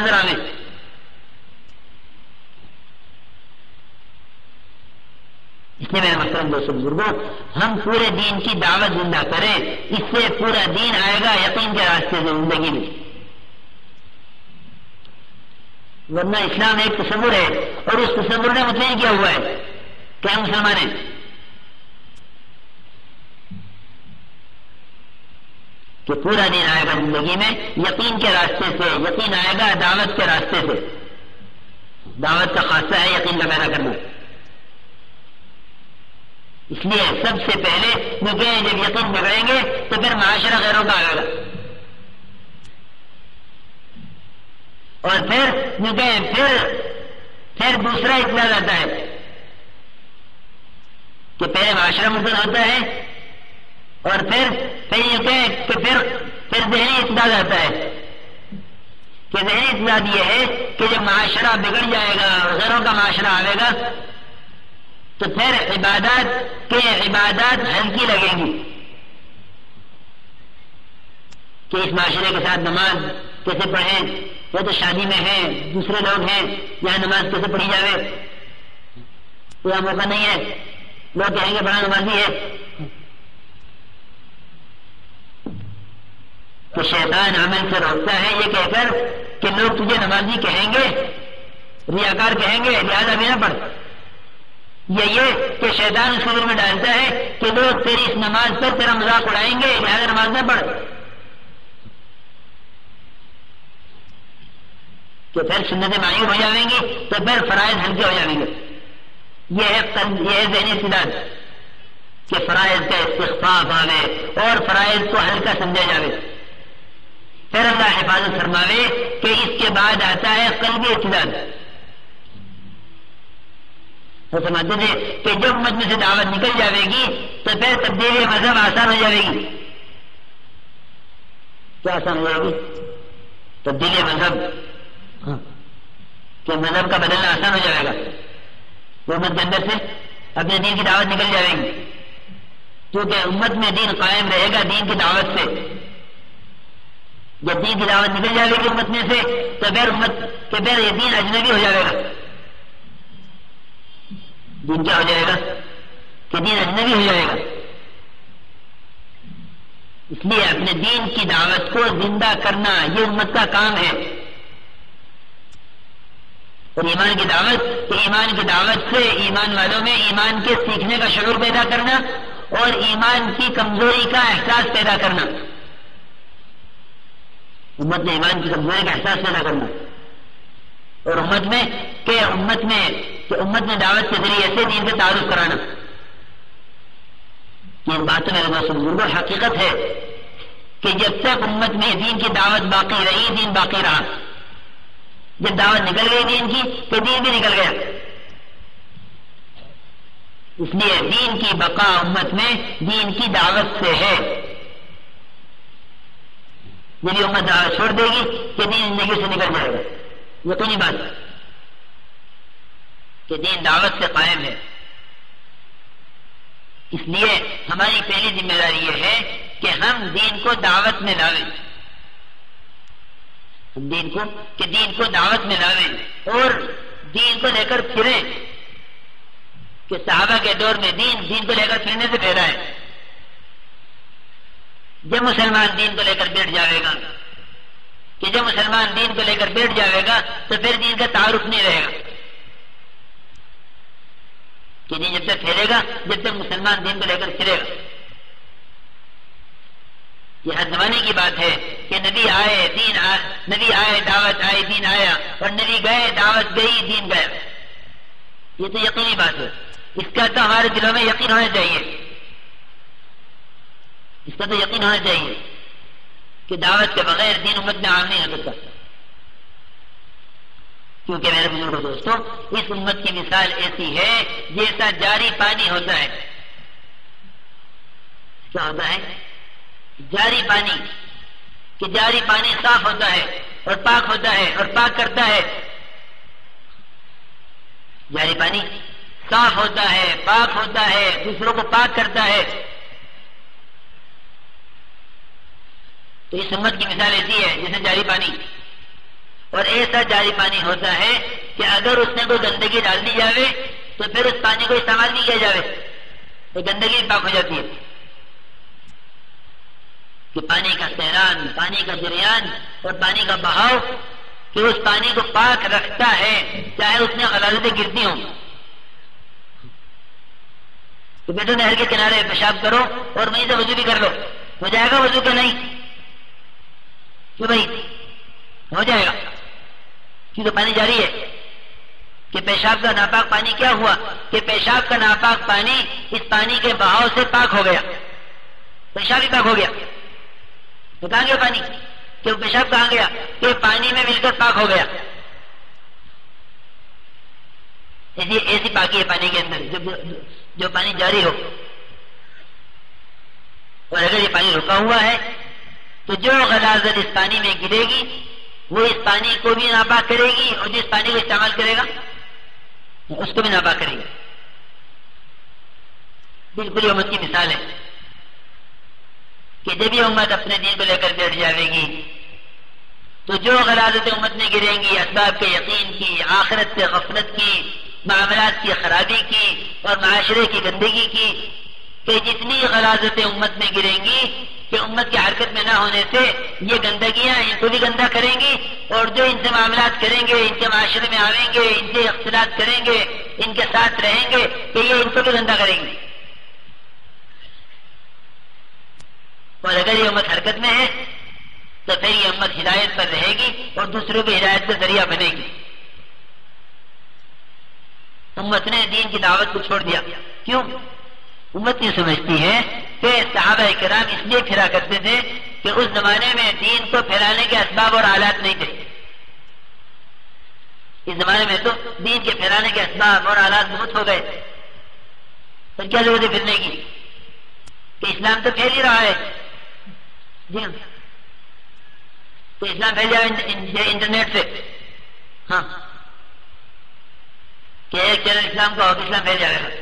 نظر آئے. اس لیے میرے محترم دوستوں بزرگوں، ہم پورے دین کی دعوت زندہ کریں، اس سے پورا دین آئے گا یقین کے راستے سے زندگی میں. ورنہ اسلام ایک تصور ہے اور اس تصور نے مطمئن کیا ہوا ہے کہ ہم مسلمان ہیں. کہ پورا دین آئے گا زندگی میں یقین کے راستے سے، یقین آئے گا دعوت کے راستے سے. دعوت کا خاصہ ہے یقین کا پیدا کرنا. اس لیے سب سے پہلے کیونکہ جب یقین بگڑیں گے تو پھر معاشرہ غیروں کا آئے گا، اور پھر دوسرا اطلاع آتا ہے کہ پہلے معاشرہ مدن ہوتا ہے اور پھر ذہنی اطلاع آتا ہے کہ ذہنی اطلاع یہ ہے کہ جب معاشرہ بگڑ جائے گا اور غیروں کا معاشرہ آئے گا تو پھر عبادات ہلکی لگیں گی کہ اس معاشرے کے ساتھ نماز کیسے پڑھیں، وہ تو شادی میں ہیں، دوسرے لوگ ہیں، یہاں نماز کیسے پڑھی جائے، کوئی موقع نہیں ہے، لوگ کہیں گے بڑا نمازی ہے. تو شیطان عمل سے روکتا ہے یہ کہہ کر کہ لوگ تجھے نمازی کہیں گے، ریاکار کہیں گے، لہذا بھی نہ پڑھ. یہ کہ شیطان اس دل میں ڈالتا ہے کہ لوگ تیری اس نماز پر تیرا مذاق اڑائیں گے، لہذا نماز نہ پڑھ. کہ پھر سنتیں معیوب ہو جائیں گی تو پھر فرائض ہلکے ہو جائیں گے. یہ ہے ذہنی استعداد کہ فرائض کا استخفاف آوے اور فرائض کو ہلکا سمجھا جاوے. پھر اللہ حفاظت فرماوے کہ اس کے بعد آتا ہے قلبی استعداد. وہ سمجھتے تھے کہ جب امت میں سے دعوت نکل جائے گی تو پھر تبدیلی مذہب آسان ہو جائے گی. کیا آسان ہو جائے گی؟ تبدیلی مذہب، کہ مذہب کا بدلنا آسان ہو جائے گا. وہ امت کے اندر سے اپنے دین کی دعوت نکل جائے گی کیونکہ امت میں دین قائم رہے گا دین کی دعوت سے. جب دین کی دعوت نکل جائے گی امت میں سے تو پھر یہ دین اجنبی ہو جائے گا. دین کیا ہو جائے گا؟ کہ دین اجنبی ہو جائے گا. اس لیے اپنے دین کی دعوت کو زندہ کرنا یہ امت کا کام ہے. اور ایمان کی دعوت سے ایمان والوں میں ایمان کے سیکھنے کا شعور پیدا کرنا اور ایمان کی کمزوری کا احساس پیدا کرنا. امت میں ایمان کی کمزوری کا احساس پیدا کرنا اور امت میں دعوت کے ذریعے سے دین سے تعارف کرانا. یہ بات میرے دوستوں بزرگوں حقیقت ہے کہ جب تک امت میں دین کی دعوت باقی رہی دین باقی رہا. جب دعوت نکل گئی دین کی تو دین بھی نکل گیا. اس لیے دین کی بقا امت میں دین کی دعوت سے ہے. جب یہ امت دعوت چھوڑ دے گی کہ دین زندگی سے نکل جائے گا. یقینی بات کہ دین دعوت سے قائم ہے. اس لیے ہماری پہلی ذمہ داری یہ ہے کہ ہم دین کو دعوت میں لاویں. ہم دین کو دعوت میں لاویں اور دین کو لے کر پھریں. کہ صحابہ کے دور میں دین کو لے کر پھرنے سے پیدا ہے. جب مسلمان دین کو لے کر بیٹھ جائے گا تو پھر دین کا تعارف نہیں رہے گا. کہ دین جب تک پھیلے گا جب تک مسلمان دین کو لے کر پھرے گا. یہ ہر زمانے کی بات ہے کہ نبی آئے دعوت آئی دین آیا اور نبی گئے دعوت گئی دین گیا. یہ تو یقینی بات ہے. اس کا تو ہمارے دلوں میں یقین ہونا چاہیے کہ دعوت کے بغیر دین امت میں عام نہیں ہو سکتا. کیونکہ میرے بزرگ دوستوں اس امت کی مثال ایسی ہے جیسا جاری پانی ہوتا ہے. کیا ہوتا ہے؟ جاری پانی. کہ جاری پانی صاف ہوتا ہے اور پاک ہوتا ہے اور پاک کرتا ہے. جاری پانی صاف ہوتا ہے پاک ہوتا ہے دوسروں کو پاک کرتا ہے. تو اس امت کی مثال ایسی ہے جیسے جاری پانی. اور ایسا جاری پانی ہوتا ہے کہ اگر اس نے کوئی گندگی ڈال دی جاوے تو پھر اس پانی کو استعمال نہیں کیا جاوے تو گندگی پاک ہو جاتی ہے. کہ پانی کا سیران، پانی کا جریان اور پانی کا بہاؤ کہ اس پانی کو پاک رکھتا ہے چاہے اس میں غلازتیں گرتی ہوں. تو بیٹو نہر کے کنارے پیشاب کرو اور وہیں سے وضو بھی کر لو، ہو جائے گا وضو کہ نہیں؟ کیوں بھائی ہو جائے گا، کیونکہ پانی جاری ہے. کہ پیشاب کا ناپاک پانی کیا ہوا کہ پیشاب کا ناپاک پانی اس پانی کے بہاؤ سے پاک ہو گیا، پیشاب ہی پاک ہو گیا. تو کہاں گیا پانی؟ کہ پیشاب کہاں گیا؟ کہ پانی میں مل کر پاک ہو گیا. ایسی پاکی ہے پانی کے اندر جو پانی جاری ہو. اور اگر یہ پانی رکا ہوا ہے تو جو غلاظت اس پانی میں گرے گی وہ اس پانی کو بھی ناپاک کرے گی اور جس پانی کو استعمال کرے گا اس کو بھی ناپاک کرے گی. بالکل یہ امت کی مثال ہے کہ جب یہ امت اپنے دین کو لے کر بیٹھ جائے گی تو جو غلاظتیں امت میں گریں گی، اسباب کے یقین کی، آخرت سے غفلت کی، معاملات کی خرابی کی اور معاشرے کی گندگی کی، کہ جتنی غلاظتیں امت میں گریں گی کہ امت کی حرکت میں نہ ہونے سے یہ گندگیاں ان کو بھی گندا کریں گی اور جو ان سے معاملات کریں گے، ان کے معاشرے میں آئیں گے، ان سے اختلاط کریں گے، ان کے ساتھ رہیں گے کہ یہ ان کو بھی گندا کریں گے. اور اگر یہ امت حرکت میں ہے تو پھر یہ امت ہدایت پر رہے گی اور دوسروں کی ہدایت کا ذریعہ بنے گی. امت نے دین کی دعوت کو چھوڑ دیا. کیوں؟ امت یہ سمجھتی ہے کہ صحابہ کرام اس لیے پھرا کرتے تھے کہ اس زمانے میں دین کو پھیلانے کے اسباب اور آلات نہیں تھے. اس زمانے میں تو دین کے پھیلانے کے اسباب اور آلات بہت ہو گئے، پھر کیا ضرورت ہے پھرنے کی؟ کہ اسلام تو پھیل ہی رہا ہے. جی ہاں، تو اسلام پھیل جائے انٹرنیٹ سے. ہاں، کہ ایک چینل اسلام کا ہو تو اسلام پھیل جائے گا.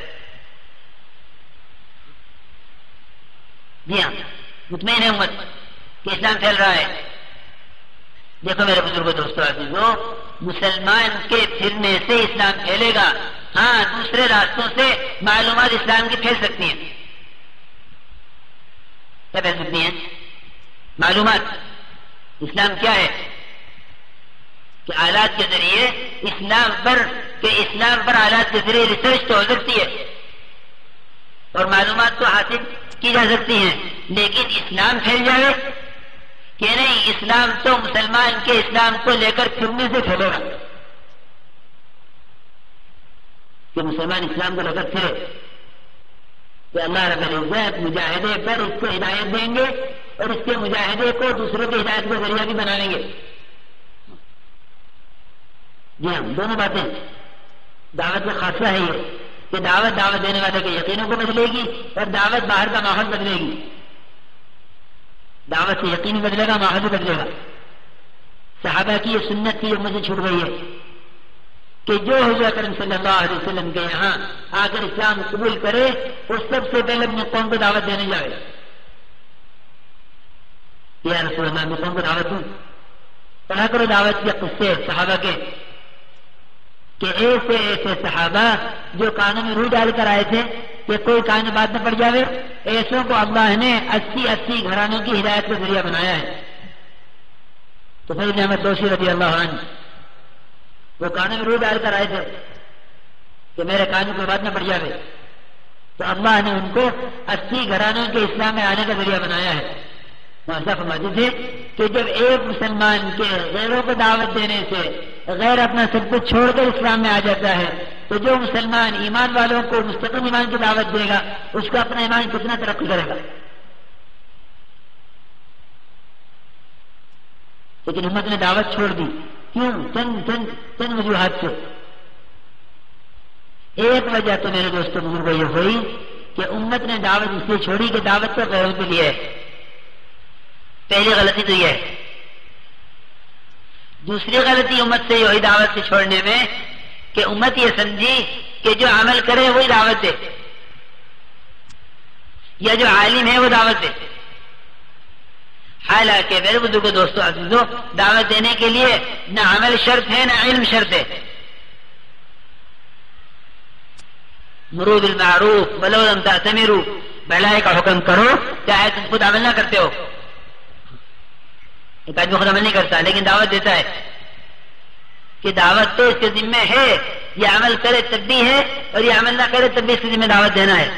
جی ہاں، مطمئن ہے امت کہ اسلام پھیل رہا ہے. دیکھو میرے بزرگوں، دوستوں، عزیزوں، مسلمان کے پھرنے سے اسلام پھیلے گا. ہاں، دوسرے راستوں سے معلومات اسلام کی پھیل سکتی ہیں. کیا پھیل سکتی ہیں؟ معلومات. اسلام کیا ہے؟ کہ آلات کے ذریعے اسلام پر آلات کے ذریعے ریسرچ تو ہو سکتی ہے اور معلومات تو حاصل کی جا سکتی ہیں، لیکن اسلام پھیل جائے کہ نہیں، اسلام تو مسلمان کے اسلام کو لے کر پھرنے سے پھیلے گا. کہ مسلمان اسلام کو لے کر پھرے کہ اللہ رب العزت مجاہدے پر اس کو ہدایت دیں گے اور اس کے مجاہدے کو دوسروں کی ہدایت کا ذریعہ بھی بنا لیں گے. جی ہاں، دونوں باتیں. دعوت کا خاصہ ہے یہ کہ دعوت دینے والے کے یقینوں کو بدلے گی اور دعوت باہر کا ماحول بدلے گی. دعوت سے یقین بدلے گا، ماحول بھی بدلے گا. صحابہ کی یہ سنت تھی جو مجھے چھوٹ گئی ہے کہ جو حضور اکرم صلی اللہ علیہ وسلم کے یہاں آ کر اسلام قبول کرے وہ سب سے پہلے اپنے قوم کو دعوت دینے جائے. یا رسول اللہ، میں قوم کو دعوت دوں؟ پڑھا کرو دعوت کے قصے صحابہ کے کہ ایسے صحابہ جو کانوں میں روح ڈال کر آئے تھے کہ کوئی کان بات نہ پڑ جاوے، ایسوں کو اللہ نے 80 گھرانوں کی ہدایت کا ذریعہ بنایا ہے. تو پھر نعمت دوشی رضی اللہ عنہ وہ کانوں میں روح ڈال کر آئے تھے کہ میرے کانوں کو بات نہ پڑ جاوے، تو اللہ نے ان کو 80 گھرانوں کے اسلام میں آنے کا ذریعہ بنایا ہے. ایسا فرماتے تھے کہ جب ایک مسلمان کے غیروں کو دعوت دینے سے غیر اپنا سب کچھ چھوڑ کر اسلام میں آ جاتا ہے تو جو مسلمان ایمان والوں کو مستقل ایمان کی دعوت دے گا اس کا اپنا ایمان کتنا ترقی کرے گا. لیکن امت نے دعوت چھوڑ دی. کیوں؟ چند وجوہات سے. ایک وجہ تو میرے دوستوں بزرگوں یہ ہوئی کہ امت نے دعوت اس لیے چھوڑی کہ دعوت تو غیروں کے لیے ہے. پہلی غلطی تو یہ ہے. دوسری غلطی امت سے یہ ہوئی دعوت سے چھوڑنے میں کہ امت یہ سمجھی کہ جو عمل کرے وہی دعوت دے یا جو عالم ہے وہ دعوت دے. حالانکہ میرے بزرگوں دوستوں عزیزوں، دعوت دینے کے لیے نہ عمل شرط ہے نہ علم شرط ہے. مروا بالمعروف ولو لم تأتمروا، بھلائی کا حکم کرو چاہے تم خود عمل نہ کرتے ہو. ایک آدمی خود عمل نہیں کرتا لیکن دعوت دیتا ہے کہ دعوت تو اس کے ذمہ ہے، یہ عمل کرے تب بھی ہے اور یہ عمل نہ کرے تب بھی اس کے ذمہ دعوت دینا ہے.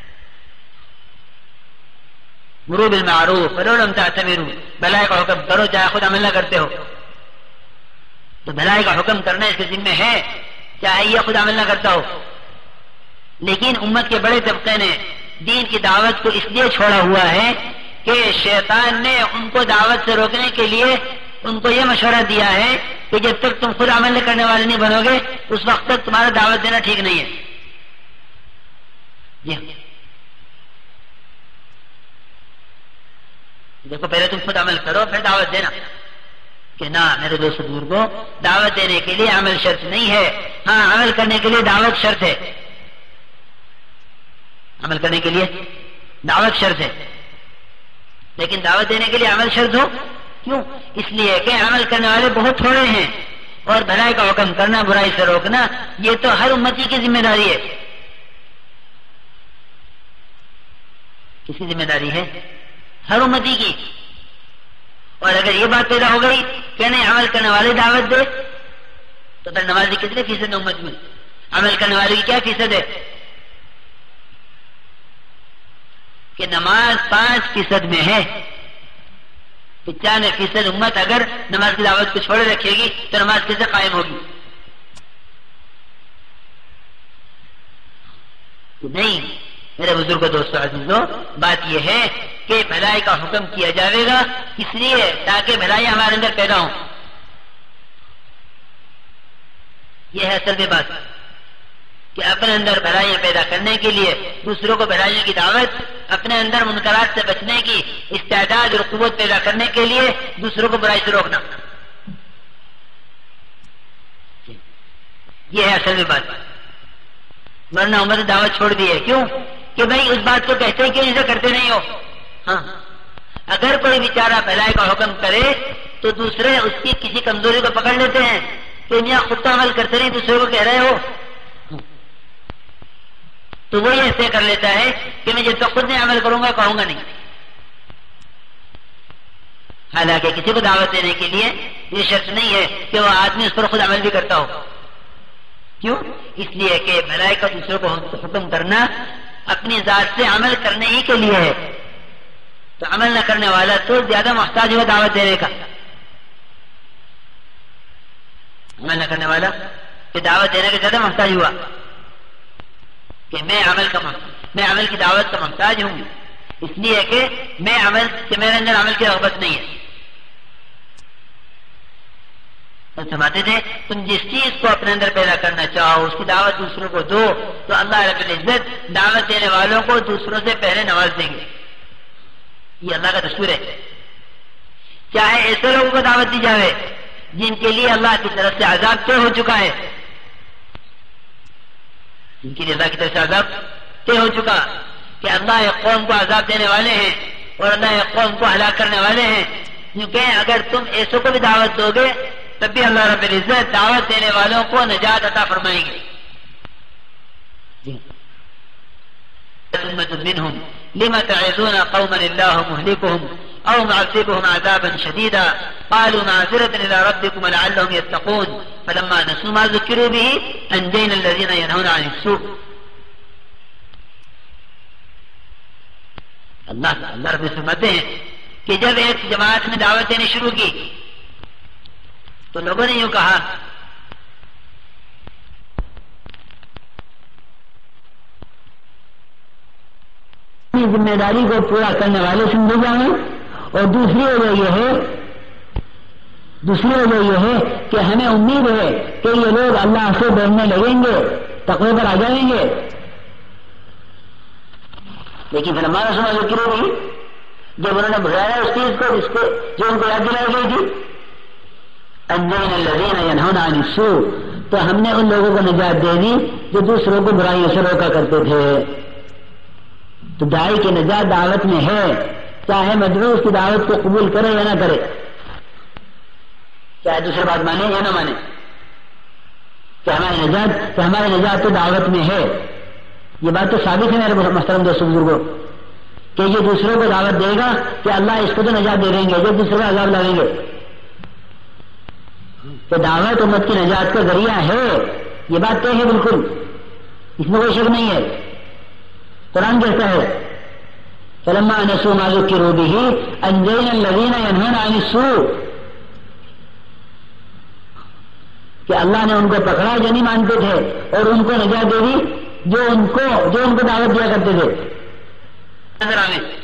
مروا بالمعروف ولو لم تأتمروا، بھلائی کا حکم کرو چاہے خود عمل نہ کرتے ہو. تو بھلائی کا حکم کرنا اس کے ذمہ ہے چاہے یہ خود عمل نہ کرتا ہو. لیکن امت کے بڑے طبقے نے دین کی دعوت کو اس لیے چھوڑا ہوا ہے کہ شیطان نے ان کو دعوت سے روکنے کے لیے ان کو یہ مشورہ دیا ہے کہ جب تک تم خود عمل کرنے والے نہیں بنو گے اس وقت تک تمہارا دعوت دینا ٹھیک نہیں ہے. جی دیکھو، پہلے تم خود عمل کرو پھر دعوت دینا. کہ نہ میرے دوست بزرگوں، دعوت دینے کے لیے عمل شرط نہیں ہے، ہاں عمل کرنے کے لیے دعوت شرط ہے. عمل کرنے کے لیے دعوت شرط ہے لیکن دعوت دینے کے لیے عمل شرط ہو. کیوں؟ اس لیے کہ عمل کرنے والے بہت تھوڑے ہیں اور بھلائی کا حکم کرنا برائی سے روکنا یہ تو ہر امتی کی ذمہ داری ہے. کس کی ذمہ داری ہے؟ ہر امتی کی. اور اگر یہ بات پیدا ہو گئی کہ نہیں عمل کرنے والے دعوت دے تو پھر نمازی کتنے فیصد ہے امت میں؟ عمل کرنے والے کی کیا فیصد ہے؟ کہ نماز 5% میں ہے. 95% امت اگر نماز کی دعوت کو چھوڑے رکھے گی تو نماز کیسے قائم ہوگی؟ نہیں میرے بزرگ دوستوں عزیزوں، بات یہ ہے کہ بھلائی کا حکم کیا جائے گا اس لیے تاکہ بھلائی ہمارے اندر پیدا ہو. یہ ہے اصل میں بات کہ اپنے اندر بھلائیاں پیدا کرنے کے لیے دوسروں کو بھلائیوں کی دعوت، اپنے اندر منکرات سے بچنے کی استعداد اور قوت پیدا کرنے کے لیے دوسروں کو برائی سے روکنا. یہ ہے اصل میں بات. ورنہ امت دعوت چھوڑ دی ہے. کیوں؟ کہ بھائی اس بات کو کہتے ہیں کہ اسے کرتے نہیں ہو. ہاں اگر کوئی بیچارہ بھلائی کا حکم کرے تو دوسرے اس کی کسی کمزوری کو پکڑ لیتے ہیں کہ میاں خود تو عمل کرتے نہیں دوسرے کو کہہ رہے ہو. تو وہ یہ ایسے کر لیتا ہے کہ میں جب تک خود نہیں عمل کروں گا کہوں گا نہیں. حالانکہ کسی کو دعوت دینے کے لیے یہ شرط نہیں ہے کہ وہ آدمی اس پر خود عمل بھی کرتا ہو. کیوں؟ اس لیے کہ بھلائی کا دوسروں کو حکم کرنا اپنی ذات سے عمل کرنے ہی کے لیے ہے. تو عمل نہ کرنے والا تو زیادہ محتاج ہوا دعوت دینے کا. عمل نہ کرنے والا کہ دعوت دینے کا زیادہ محتاج ہوا کہ میں عمل کی دعوت کا محتاج ہوں اس لیے کہ میرے اندر عمل کی رغبت نہیں ہے. سمجھتے تھے تم جس چیز کو اپنے اندر پیدا کرنا چاہو اس کی دعوت دوسروں کو دو تو اللہ رب العزت دعوت دینے والوں کو دوسروں سے پہلے نواز دیں گے. یہ اللہ کا دستور ہے. چاہے ایسے لوگوں کو دعوت دی جائے جن کے لیے اللہ کی طرف سے عذاب طے ہو چکا ہے، جن کے لیے اللہ کی طرف سے عذاب طے ہو چکا کہ اللہ ایک قوم کو عذاب دینے والے ہیں اور اللہ ایک قوم کو ہلاک کرنے والے ہیں. کیونکہ اگر تم ایسوں کو بھی دعوت دو گے تب بھی اللہ رب العزت دعوت دینے والوں کو نجات عطا فرمائیں گے. منهم لما تعظون قوما الله مهلكهم او معذبهم عذابا شديدا قالوا معذرة الى ربكم لعلهم يتقون فلما نسوا ما ذكروا به انجينا الذين ينهون عن السوء. اللہ رب فرماتے ہیں کہ جب ایک جماعت نے دعوت دینی شروع کی تو لوگوں نے یوں کہا ذمہ داری کو پورا کرنے والے سمجھے جائیں. اور دوسری وجہ یہ ہے کہ ہمیں امید ہے کہ یہ لوگ اللہ سے ڈرنے لگیں گے، تقوی پر آ جائیں گے. لیکن پھر ہمارا سمجھ ذکر نہیں جب انہوں نے بھلایا اس چیز کو جو ان کو یاد دلائی گئی تھی انجینا الذین ینہون عن السوء، تو ہم نے ان لوگوں کو نجات دے دی جو دوسروں کو برائیوں سے روکا کرتے تھے. تو داعی کی نجات دعوت میں ہے چاہے مدعو اس کی دعوت کو قبول کرے یا نہ کرے، چاہے دوسری بات مانے یا نہ مانے، کہ ہماری نجات تو دعوت میں ہے. یہ بات تو ثابت ہے میرے محترم دوستوں بزرگوں کہ یہ دوسروں کو دعوت دے گا کہ اللہ اس کو تو نجات دے دیں گے جو دوسرے کو عذاب لگیں گے. تو دعوت امت کی نجات کا ذریعہ ہے، یہ بات طے ہے بالکل، اس میں کوئی شک نہیں ہے. قرآن کہتا ہے فلما نسوا ما ذکروا به انجینا الذین ینہون عن السوء، کہ اللہ نے ان کو پکڑا جو نہیں مانتے تھے اور ان کو نجات دے دی جو ان کو دعوت دیا کرتے تھے. نظر آنے